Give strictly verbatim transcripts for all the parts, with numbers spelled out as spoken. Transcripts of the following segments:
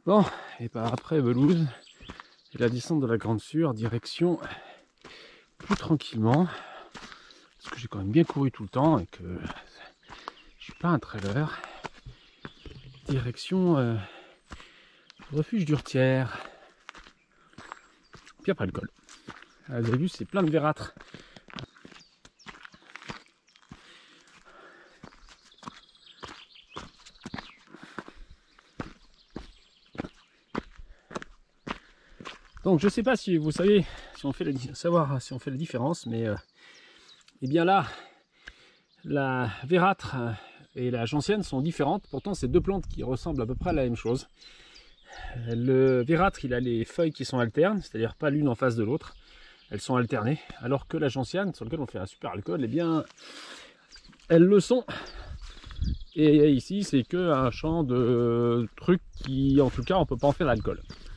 Bon, et par après Velouse et la descente de la Grande Sûre, direction plus tranquillement, parce que j'ai quand même bien couru tout le temps et que je suis pas un trailer. Direction euh, refuge d'Urtière. Puis après le col. Ah, vous avez vu, c'est plein de vérâtres. Donc je sais pas si vous savez, si on fait la, savoir si on fait la différence, mais euh, eh bien là, la vérâtre et la gentiane sont différentes. Pourtant, c'est deux plantes qui ressemblent à peu près à la même chose. Le vérâtre, il a les feuilles qui sont alternes, c'est-à-dire pas l'une en face de l'autre. Elles sont alternées, alors que la gentiane, sur laquelle on fait un super alcool, eh bien, elles le sont. Et ici, c'est que un champ de trucs qui, en tout cas, on peut pas en faire d'alcool.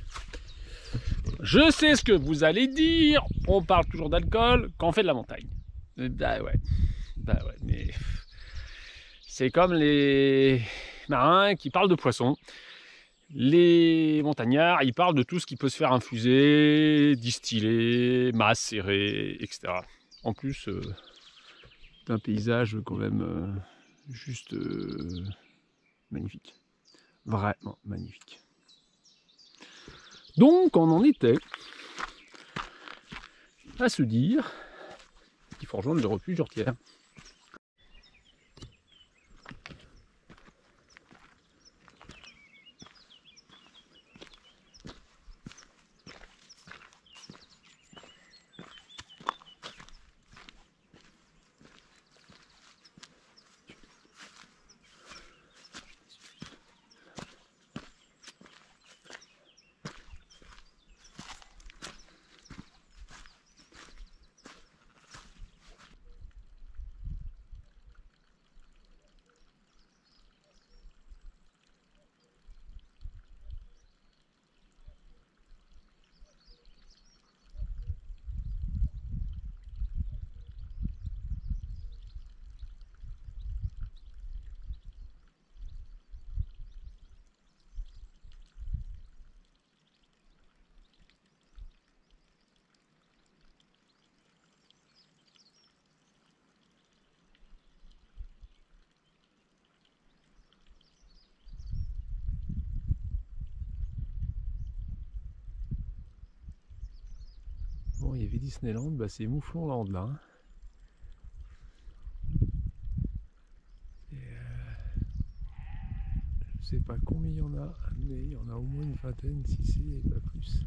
Je sais ce que vous allez dire. On parle toujours d'alcool quand on fait de la montagne. Bah ouais, bah ouais, mais c'est comme les marins qui parlent de poissons. Les montagnards, ils parlent de tout ce qui peut se faire infuser, distiller, macérer, et cetera. En plus, euh, c'est un paysage quand même euh, juste euh, magnifique. Vraiment magnifique. Donc, on en était à se dire qu'il faut rejoindre le refuge d'Urtière. Bon, il y avait Disneyland, bah c'est Mouflonland là. Hein. Et euh, je sais pas combien il y en a, mais il y en a au moins une vingtaine, si c'est pas plus.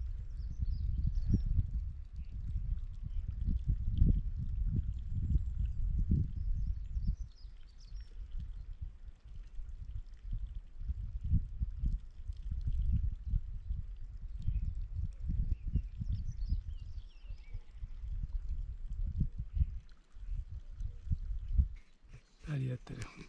Allez, à tout à l'heure.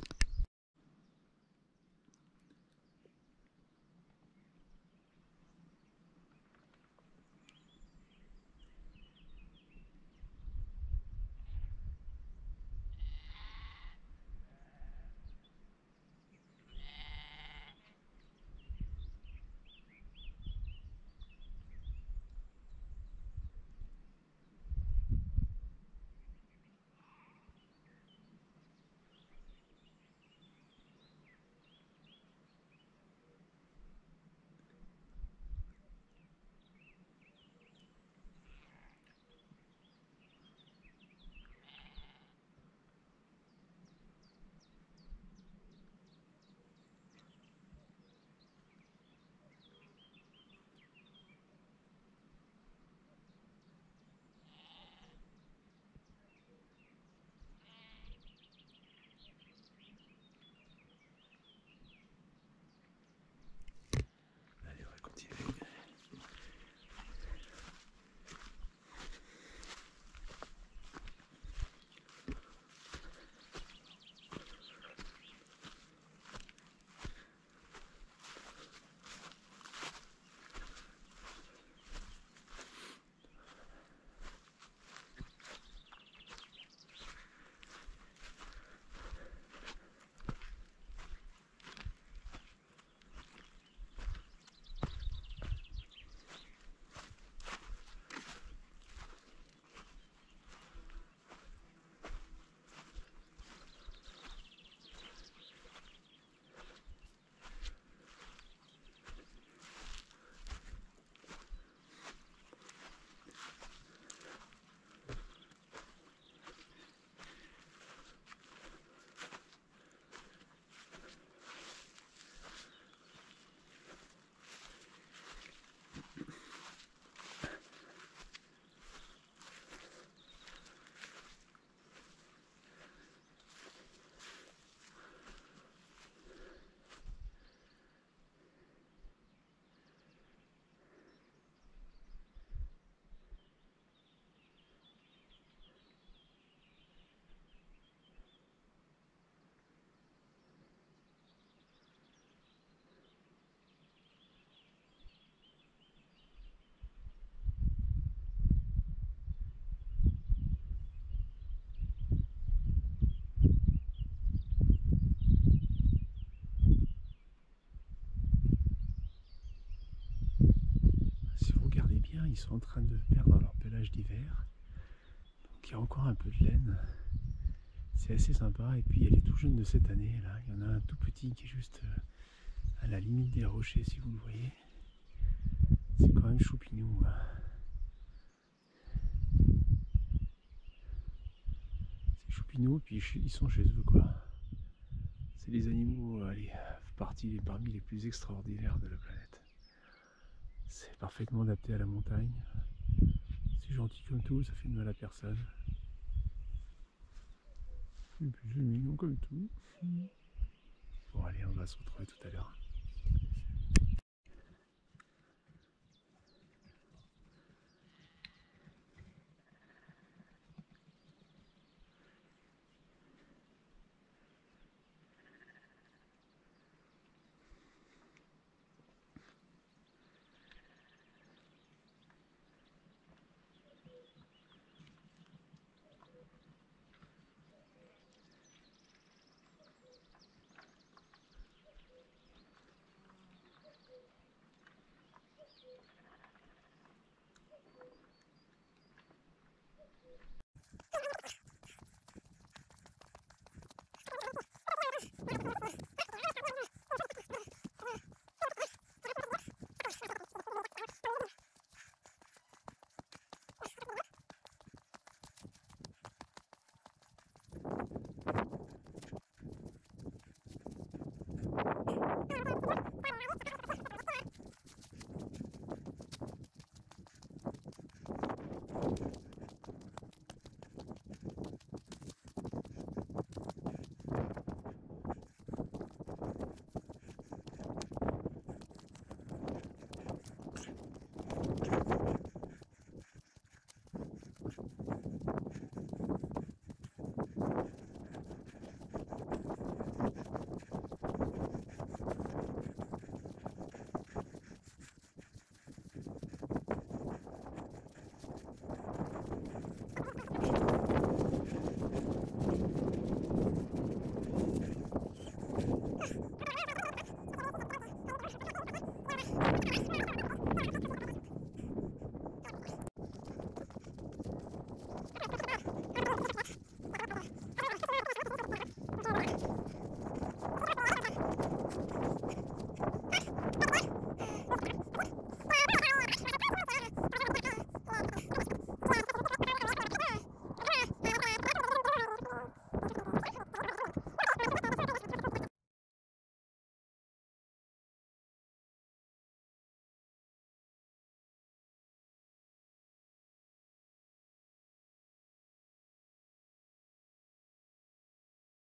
bien, ils sont en train de perdre leur pelage d'hiver. Donc il y a encore un peu de laine. C'est assez sympa. Et puis il y a les tout jeunes de cette année. Là, il y en a un tout petit qui est juste à la limite des rochers, si vous le voyez. C'est quand même choupinou. Hein. C'est choupinou, puis ils sont chez eux, quoi. C'est les animaux, allez, partie parmi les plus extraordinaires de la planète. C'est parfaitement adapté à la montagne. C'est gentil comme tout, ça fait de mal à personne. Et puis c'est mignon comme tout. Bon allez, on va se retrouver tout à l'heure.